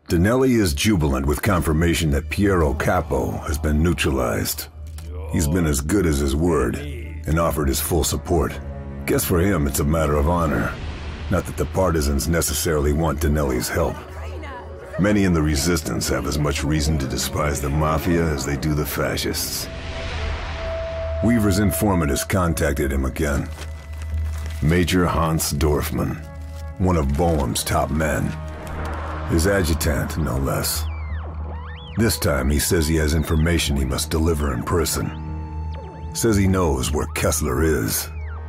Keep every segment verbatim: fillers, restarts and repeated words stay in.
Dinelli is jubilant with confirmation that Piero Capo has been neutralized. He's been as good as his word, and offered his full support. Guess for him it's a matter of honor. Not that the partisans necessarily want Dinelli's help. Many in the resistance have as much reason to despise the Mafia as they do the fascists. Weaver's informant has contacted him again. Major Hans Dorfman, one of Boehm's top men. His adjutant, no less. This time he says he has information he must deliver in person. Says he knows where Kessler is.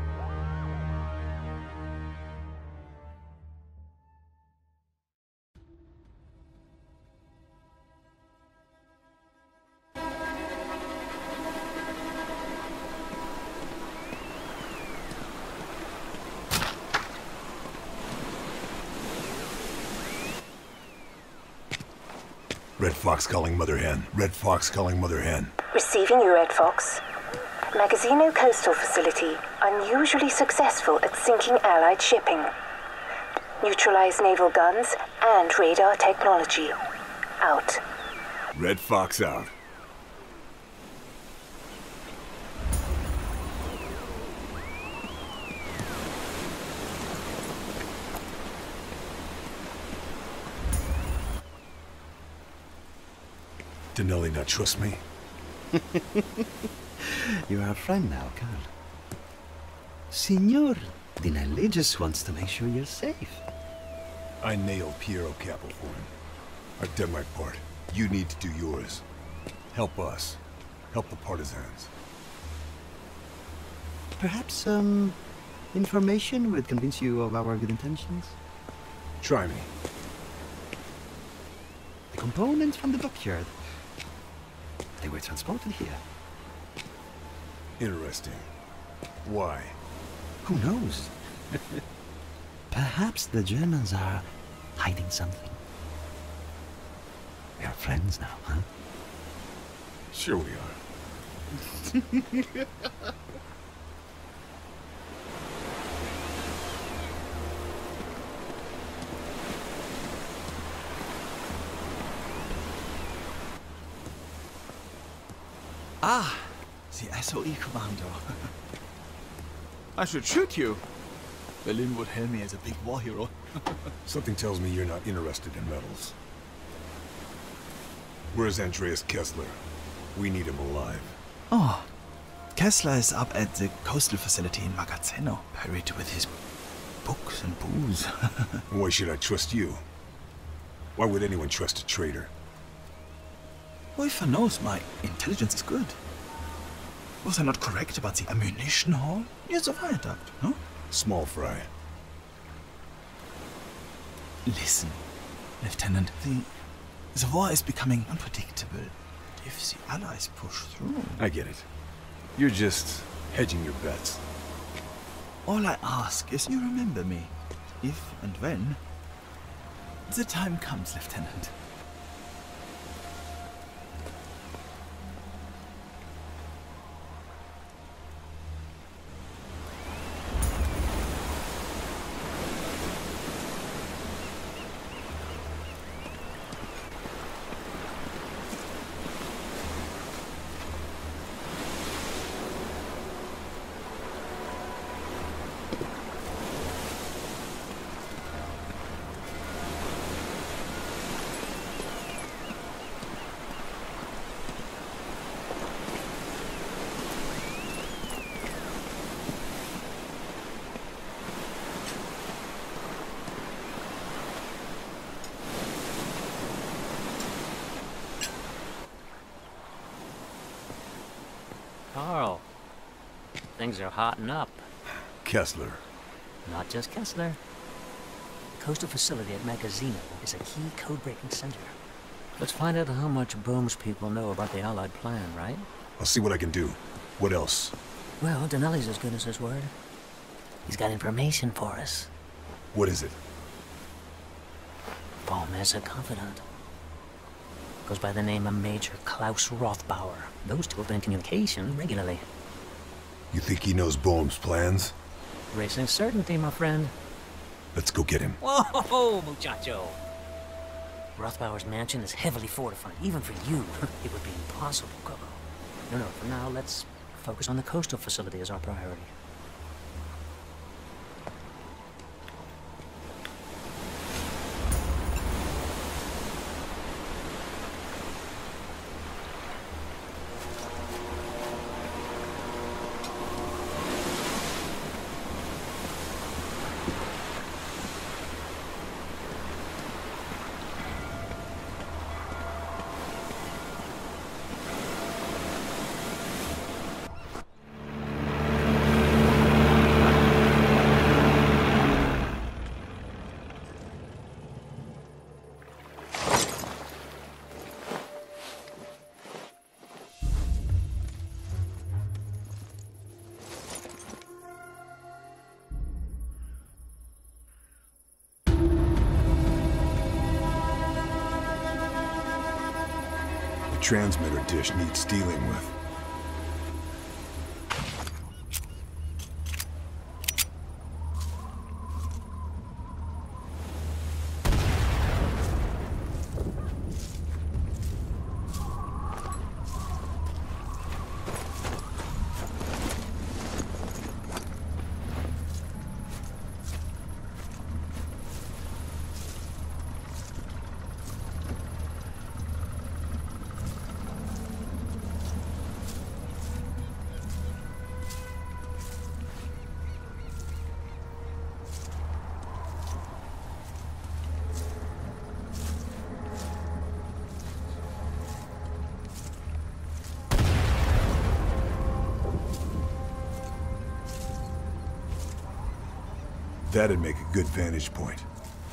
Red Fox calling Mother Hen. Red Fox calling Mother Hen. Receiving you, Red Fox. Magazzeno Coastal Facility, unusually successful at sinking Allied shipping. Neutralized naval guns and radar technology. Out. Red Fox out. Dinelli not trust me? You're our friend now, Carl. Signor Dinelli just wants to make sure you're safe. I nailed Piero Capo for him. I've done my part. You need to do yours. Help us. Help the partisans. Perhaps, um, information would convince you of our good intentions? Try me. The components from the dockyard. They were transported here. Interesting. Why? Who knows? Perhaps the Germans are hiding something. We are friends now, huh? Sure we are. Ah, the S O E commando. I should shoot you. Berlin would hail me as a big war hero. Something tells me you're not interested in medals. Where's Andreas Kessler? We need him alive. Oh, Kessler is up at the coastal facility in Magazzeno, buried with his books and booze. Why should I trust you? Why would anyone trust a traitor? Weaver knows my intelligence is good. Was I not correct about the ammunition haul? Near the viaduct, no? Small fry. Listen, Lieutenant, the, the war is becoming unpredictable. If the Allies push through... I get it. You're just hedging your bets. All I ask is you remember me, if and when the time comes, Lieutenant. Carl, things are hotting up. Kessler. Not just Kessler. The coastal facility at Magazzeno is a key code-breaking center. Let's find out how much Boehm's people know about the Allied plan, right? I'll see what I can do. What else? Well, Dinelli's as good as his word. He's got information for us. What is it? Boehm has a confidant. Goes by the name of Major Klaus Rothbauer. Those two have been in communication regularly. You think he knows Boehm's plans? Racing certainty, my friend. Let's go get him. Whoa, muchacho. Rothbauer's mansion is heavily fortified. Even for you, it would be impossible, Kobo. No, no, for now, let's focus on the coastal facility as our priority. Transmitter dish needs dealing with. That'd make a good vantage point.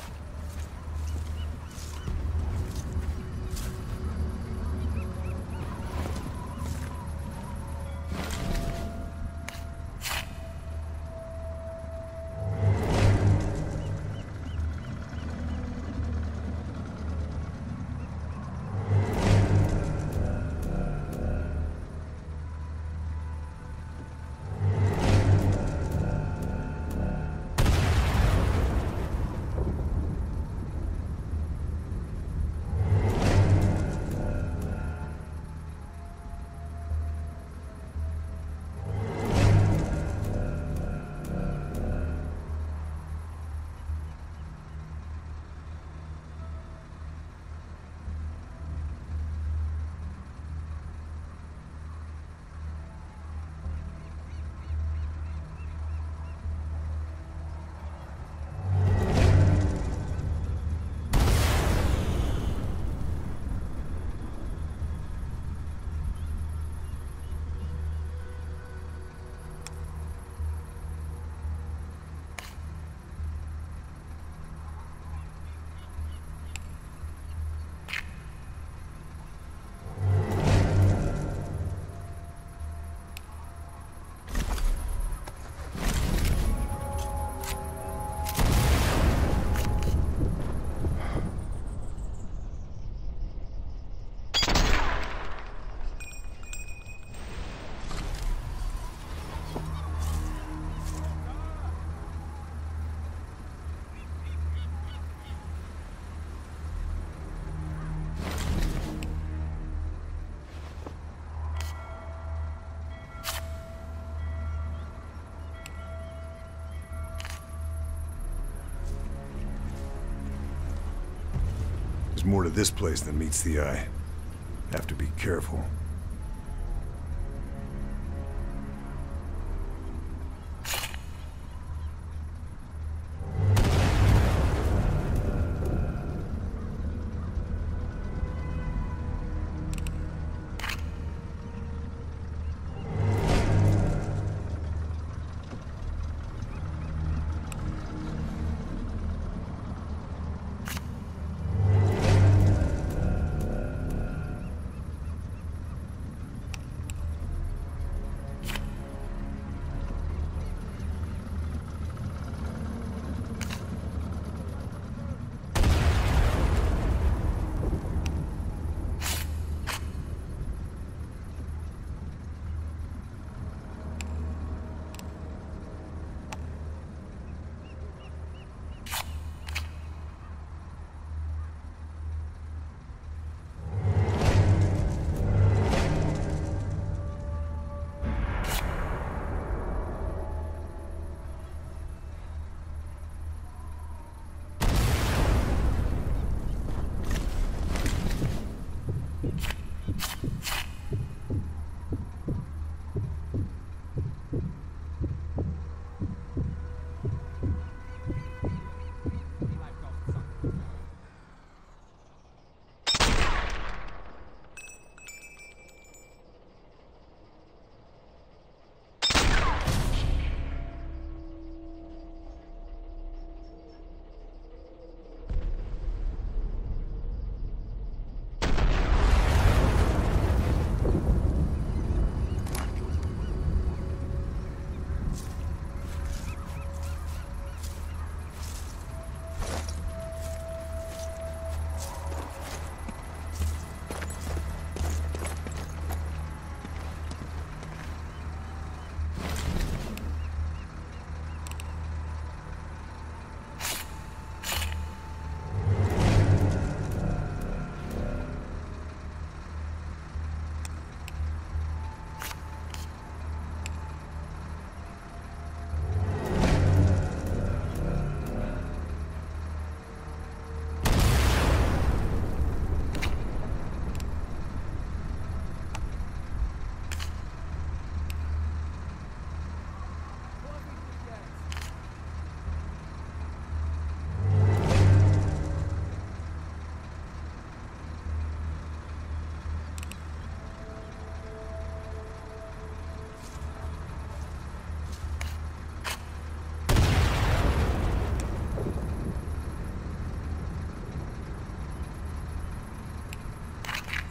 There's more to this place than meets the eye. Have to be careful.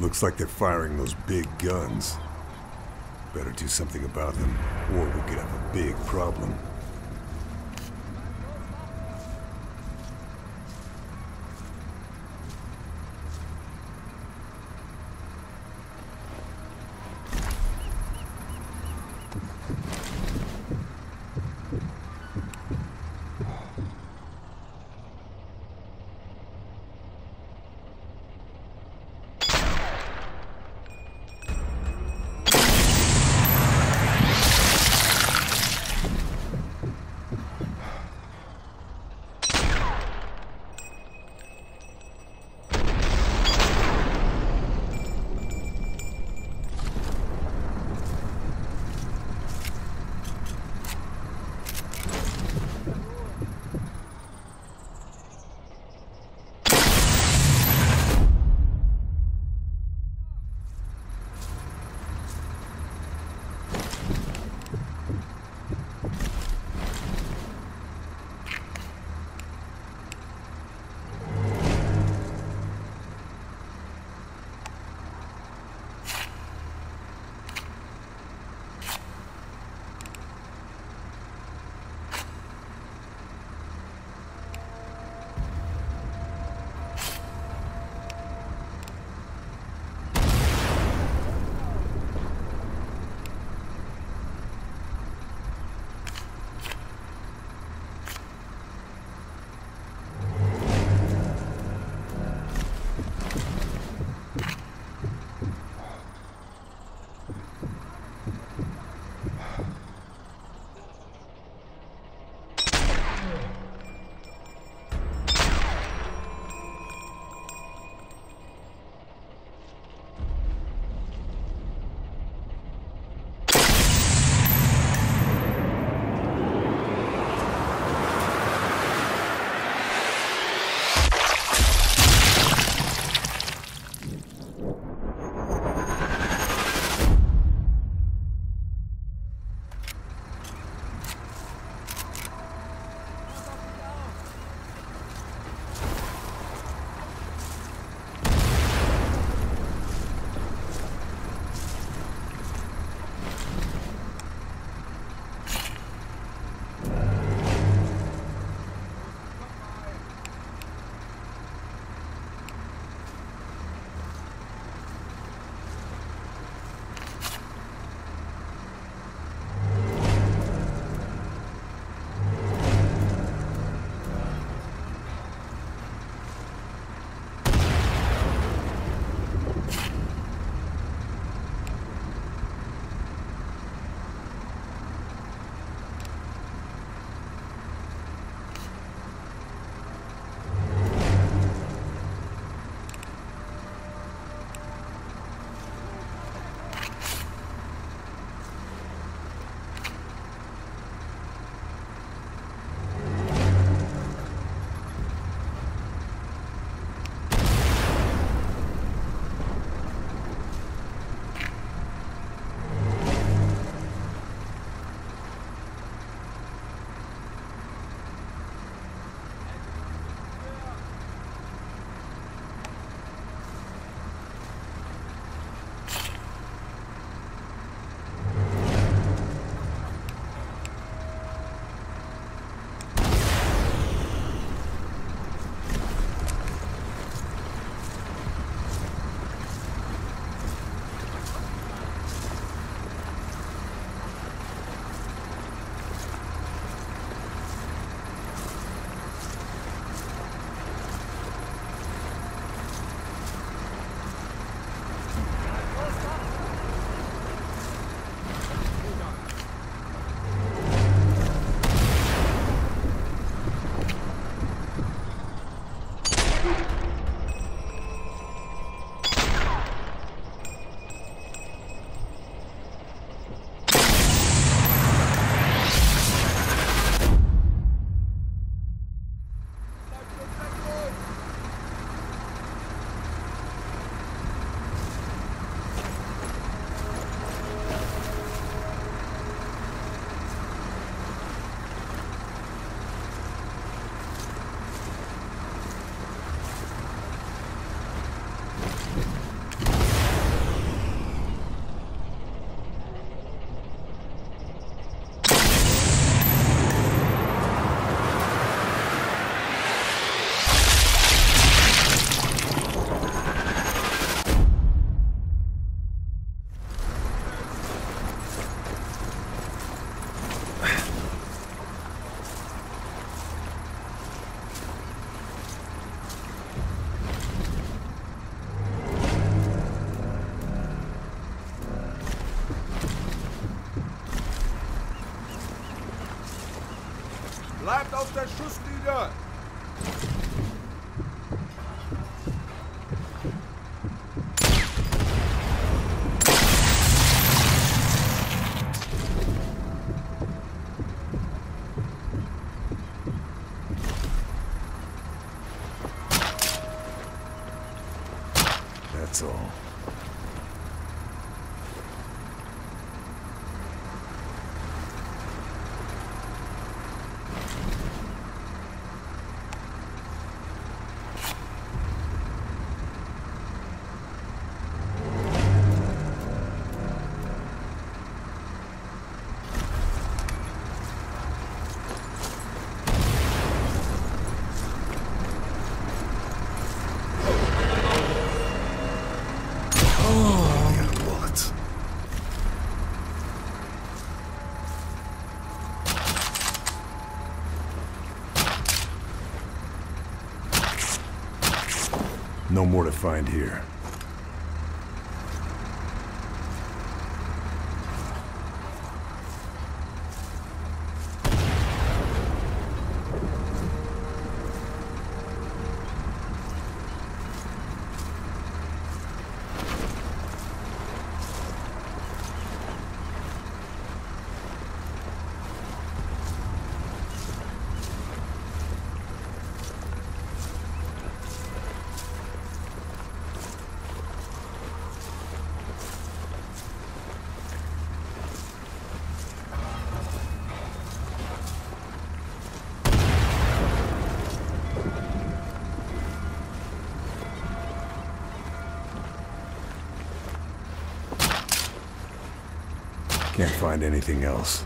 Looks like they're firing those big guns. Better do something about them, or we could have a big problem. Bleibt auf der Schusslinie! That's all. No more to find here. Can't find anything else.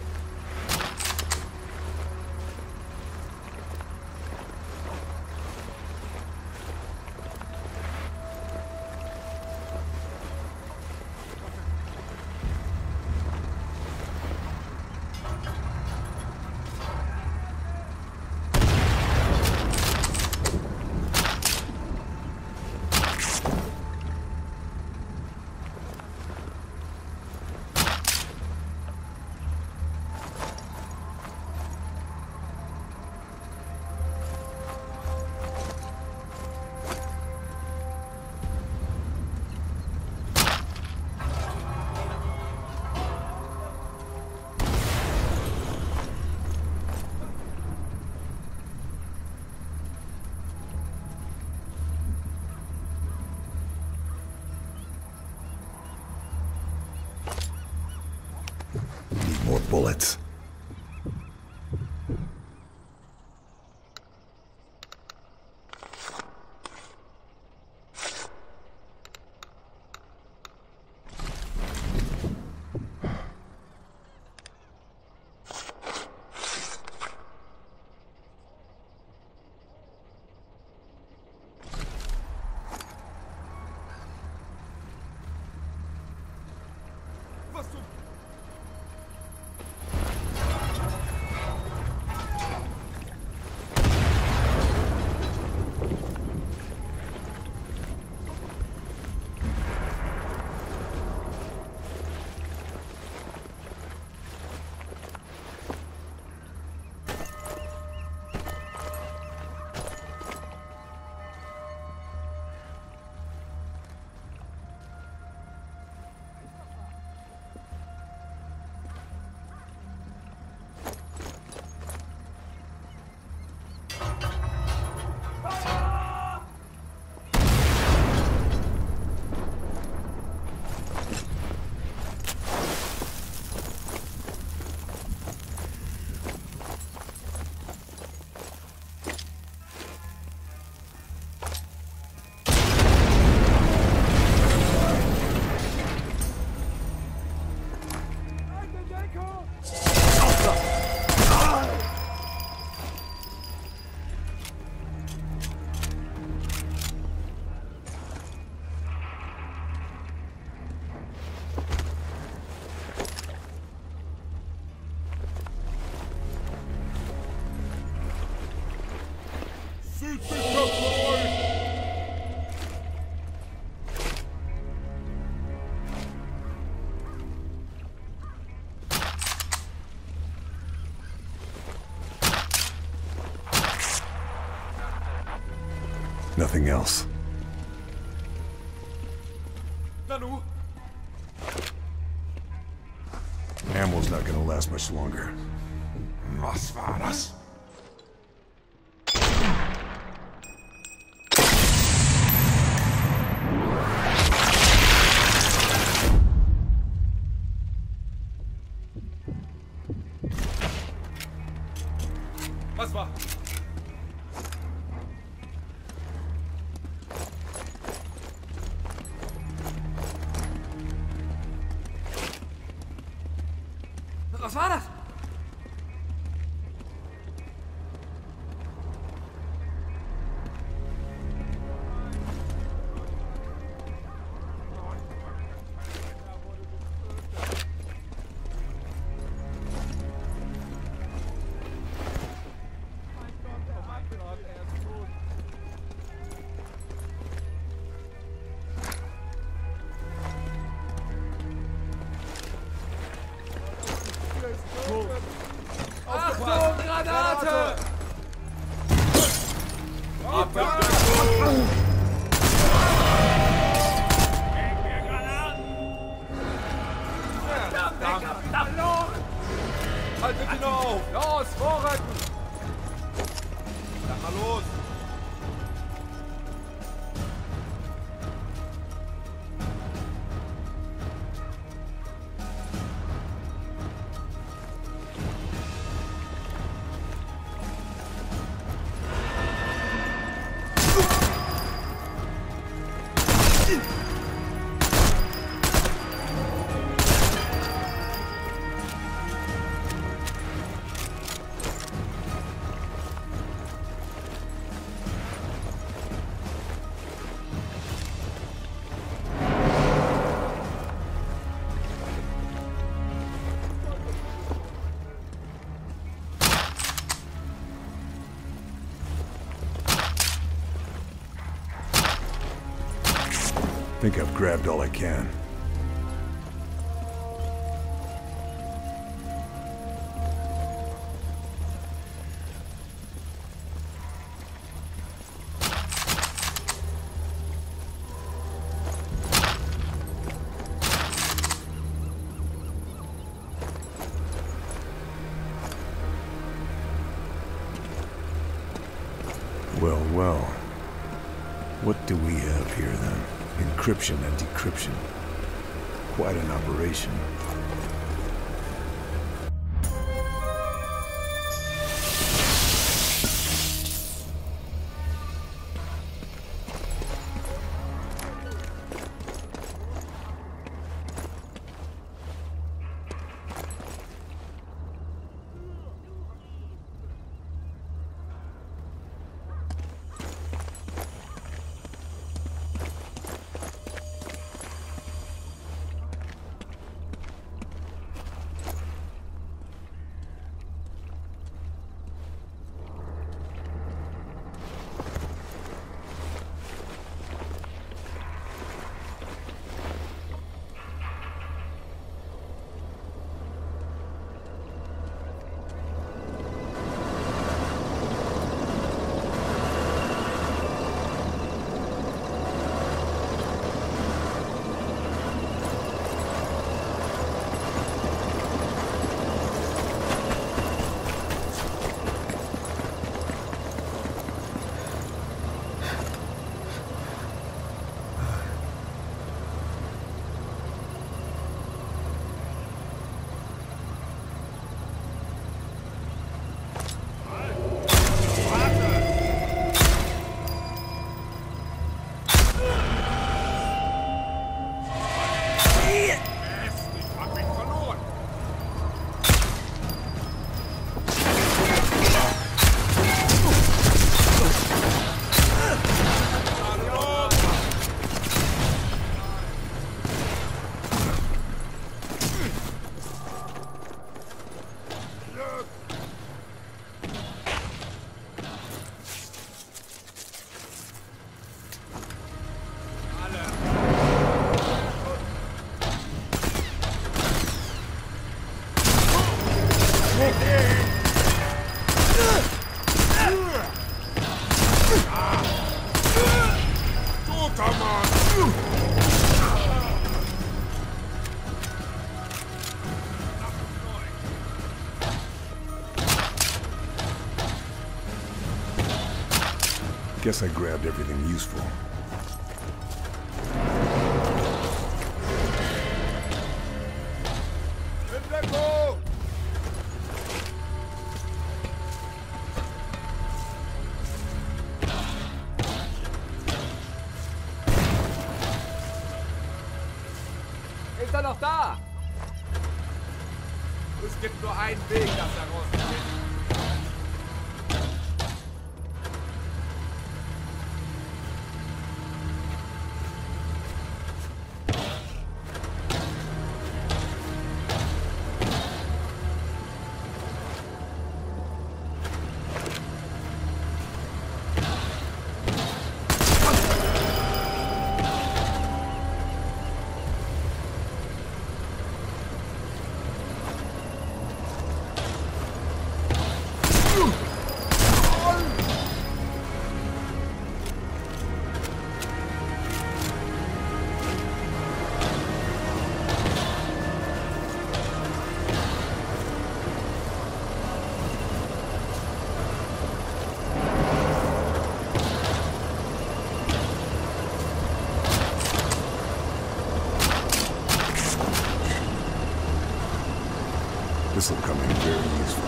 More bullets. nothing else. Nanu! Ammo's not gonna last much longer. Was war das? Was war? Was war das? Achtung, Granate! Haltet ihn auf! Los, vorrücken! Sag mal los! I think I've grabbed all I can. Well, well. What do we have here then? Encryption and decryption. Quite an operation. Ah! Guess I grabbed everything useful. Ist er noch da? Es gibt nur einen Weg, das herauszufinden. This will come in very useful.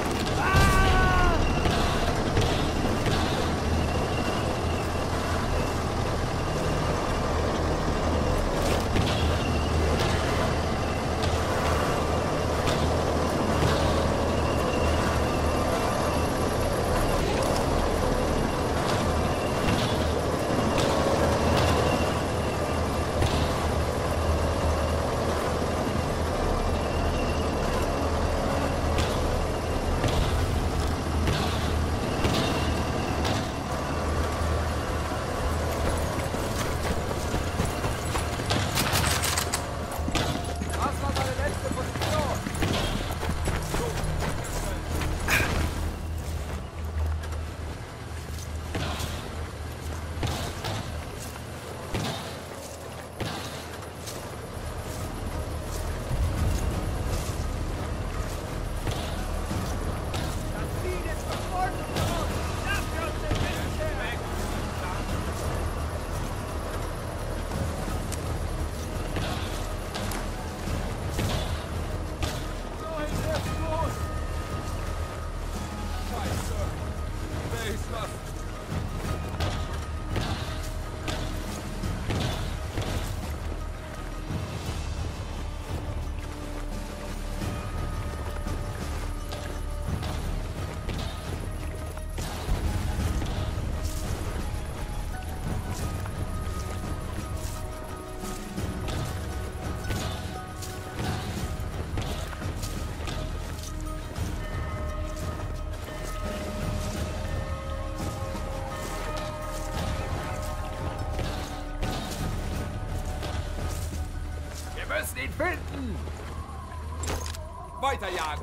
Wir müssen ihn finden! Weiterjagen!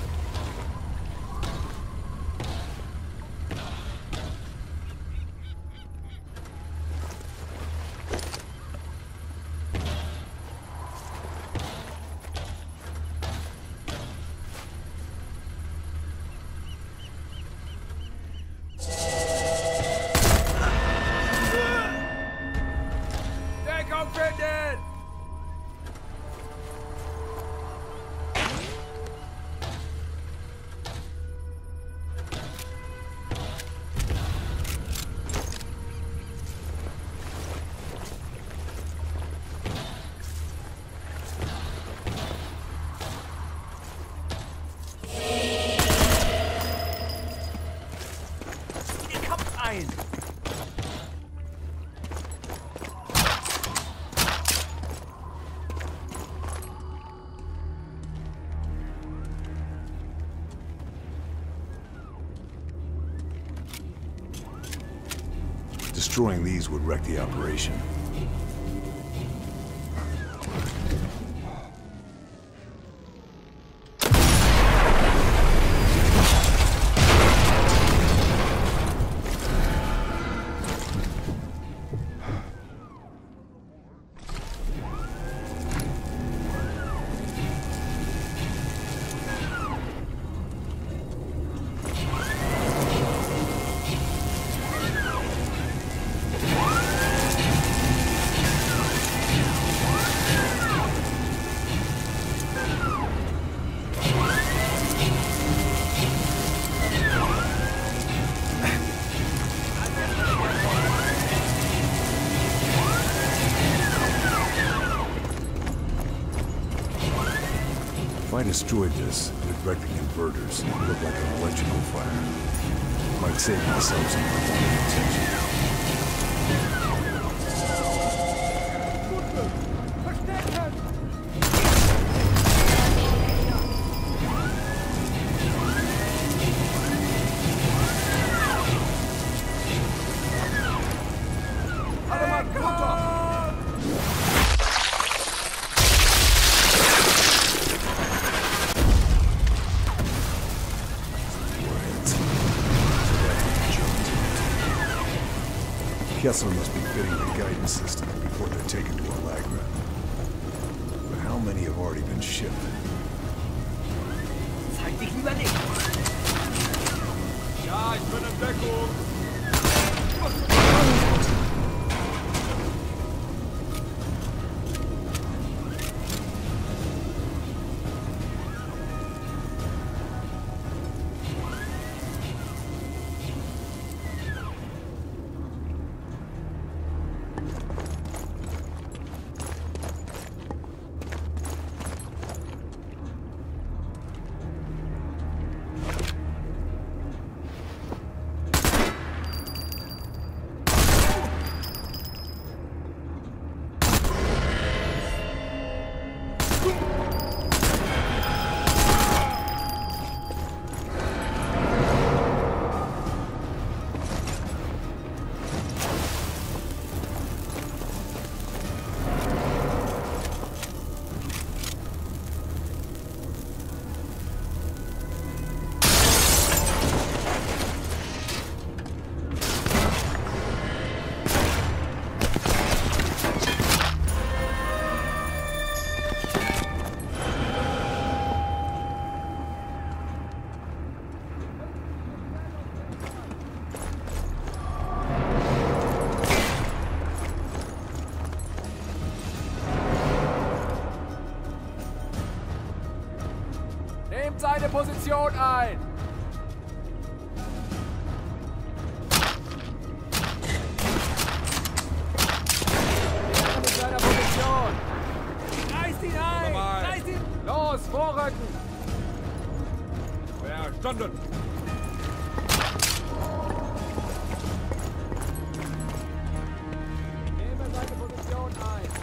Deckung finden! Destroying these would wreck the operation. destroyed this, directing inverters. It looked like an electrical fire. Might save myself some prolonged attention. Kessler must be fitting the guidance system before they're taken to Allegra. But how many have already been shipped? Zeig dich lieber nicht! Ja, ich bin in Deckung! Seine Position ein! Mit seiner Position! Reißt ihn ein! Reißt ihn! Los, vorrücken! Verstanden! Nehme seine Position ein!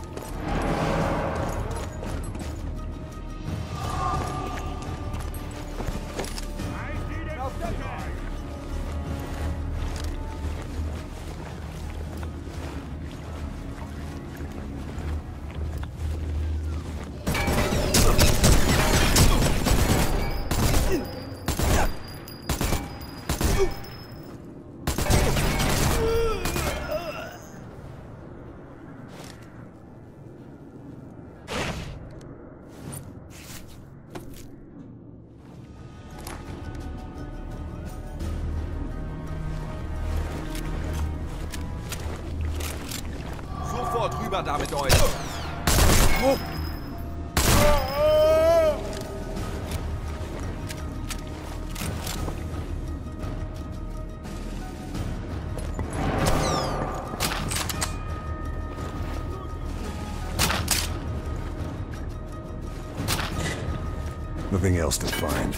Rüber da mit euch! Oh. Nothing else to find.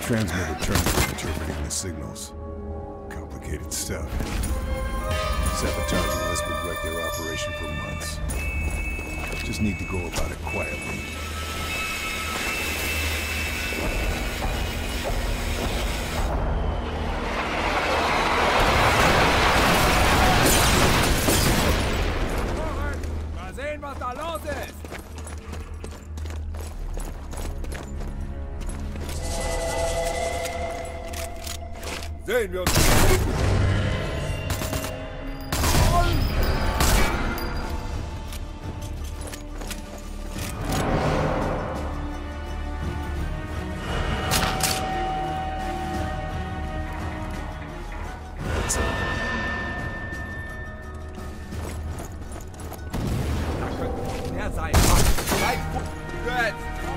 transmitter turns from interpreting the signals. Complicated stuff. Sabotaging this would wreck their operation for months. Just need to go about it quietly. Mal sehen, was da los ist! Sehen wir uns! Der sei Bleib gut!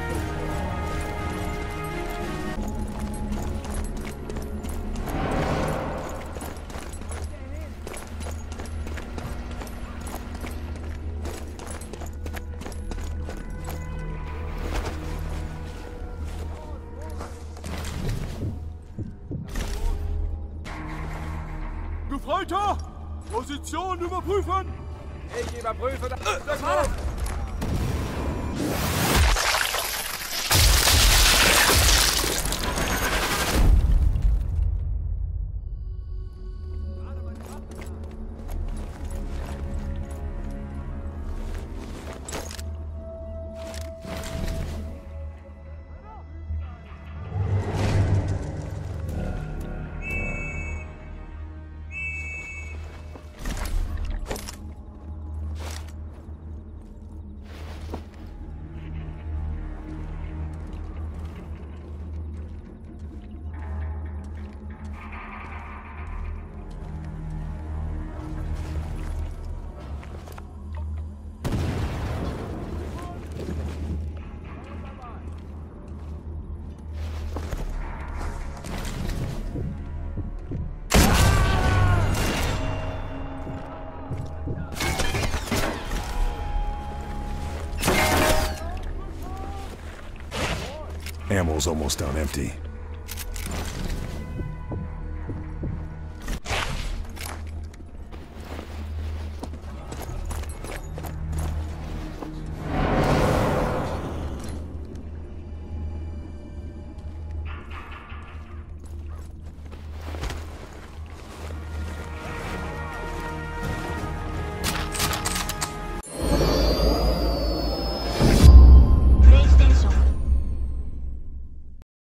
Gefreiter! Position überprüfen! Ich überprüfe das. Das war Ammo's almost on empty.